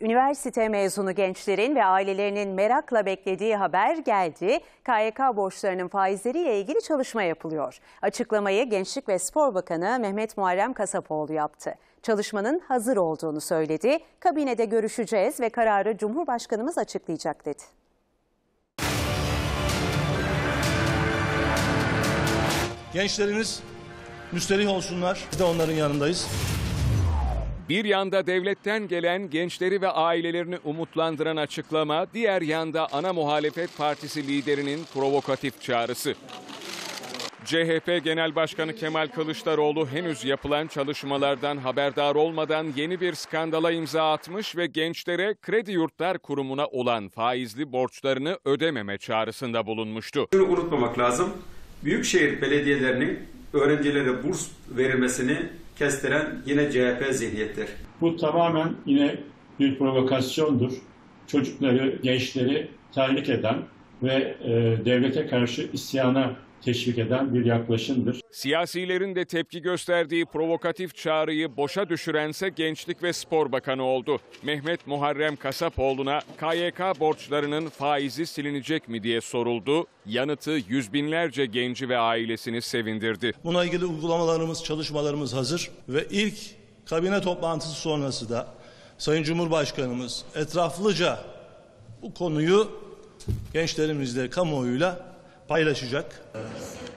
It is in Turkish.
Üniversite mezunu gençlerin ve ailelerinin merakla beklediği haber geldi. KYK borçlarının faizleriyle ilgili çalışma yapılıyor. Açıklamayı Gençlik ve Spor Bakanı Mehmet Muharrem Kasapoğlu yaptı. Çalışmanın hazır olduğunu söyledi. Kabinede görüşeceğiz ve kararı Cumhurbaşkanımız açıklayacak dedi. Gençlerimiz müsterih olsunlar. Biz de onların yanındayız. Bir yanda devletten gelen gençleri ve ailelerini umutlandıran açıklama, diğer yanda ana muhalefet partisi liderinin provokatif çağrısı. CHP Genel Başkanı Kemal Kılıçdaroğlu henüz yapılan çalışmalardan haberdar olmadan yeni bir skandala imza atmış ve gençlere Kredi Yurtlar Kurumu'na olan faizli borçlarını ödememe çağrısında bulunmuştu. Şunu unutmamak lazım, büyükşehir belediyelerinin öğrencilere burs verilmesini kestiren yine CHP zihniyettir. Bu tamamen yine bir provokasyondur. Çocukları, gençleri tahrik eden ve devlete karşı isyana teşvik eden bir yaklaşımdır. Siyasilerin de tepki gösterdiği provokatif çağrıyı boşa düşürense Gençlik ve Spor Bakanı oldu. Mehmet Muharrem Kasapoğlu'na KYK borçlarının faizi silinecek mi diye soruldu. Yanıtı yüz binlerce genci ve ailesini sevindirdi. Buna ilgili uygulamalarımız, çalışmalarımız hazır ve ilk kabine toplantısı sonrası da Sayın Cumhurbaşkanımız etraflıca bu konuyu gençlerimizle, kamuoyuyla paylaşacak.